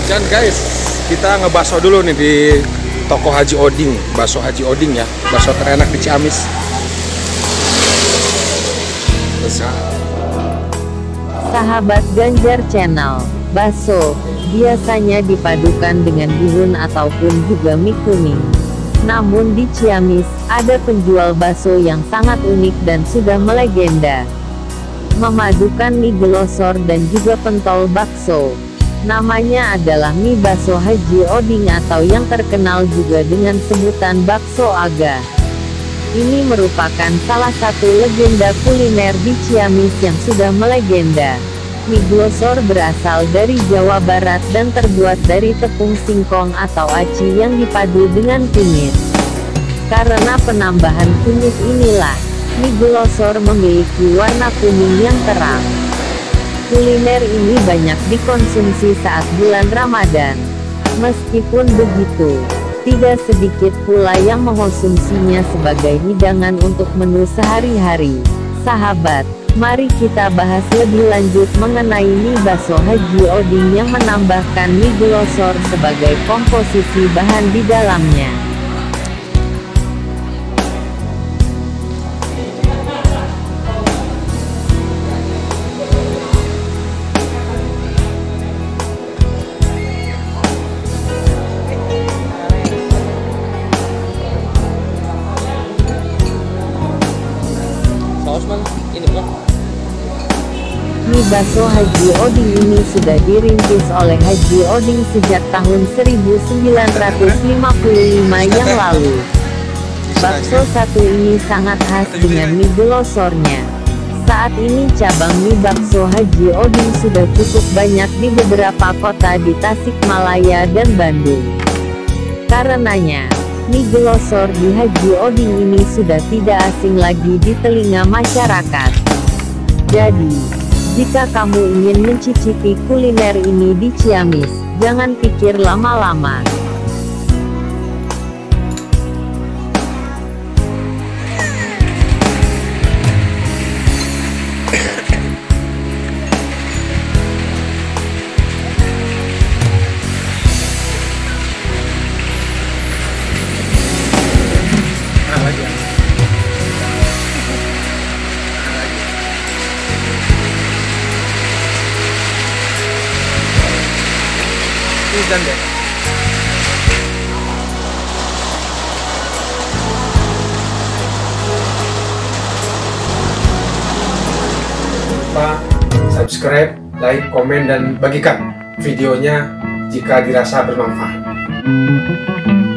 Dan guys, kita ngebaso dulu nih di toko Haji Oding, bakso Haji Oding ya, bakso terenak di Ciamis. Sahabat Ganjar Channel, bakso biasanya dipadukan dengan bihun ataupun juga mie kuning. Namun di Ciamis, ada penjual bakso yang sangat unik dan sudah melegenda. Memadukan mie glosor dan juga pentol bakso. Namanya adalah mie bakso Haji Oding atau yang terkenal juga dengan sebutan bakso aga. Ini merupakan salah satu legenda kuliner di Ciamis yang sudah melegenda. Mie glosor berasal dari Jawa Barat dan terbuat dari tepung singkong atau aci yang dipadu dengan kunyit. Karena penambahan kunyit inilah, mie glosor memiliki warna kuning yang terang. Kuliner ini banyak dikonsumsi saat bulan Ramadan. Meskipun begitu, tidak sedikit pula yang mengkonsumsinya sebagai hidangan untuk menu sehari-hari. Sahabat, mari kita bahas lebih lanjut mengenai mie bakso Haji Oding yang menambahkan mie glosor sebagai komposisi bahan di dalamnya. Mie bakso Haji Oding ini sudah dirintis oleh Haji Oding sejak tahun 1955 yang lalu. Bakso satu ini sangat khas dengan mie glosornya. Saat ini cabang mie bakso Haji Oding sudah cukup banyak di beberapa kota di Tasikmalaya dan Bandung. Karenanya, mie glosor di Haji Oding ini sudah tidak asing lagi di telinga masyarakat. Jadi, jika kamu ingin mencicipi kuliner ini di Ciamis, jangan pikir lama-lama. Dan deh. Lupa subscribe, like, komen, dan bagikan videonya jika dirasa bermanfaat.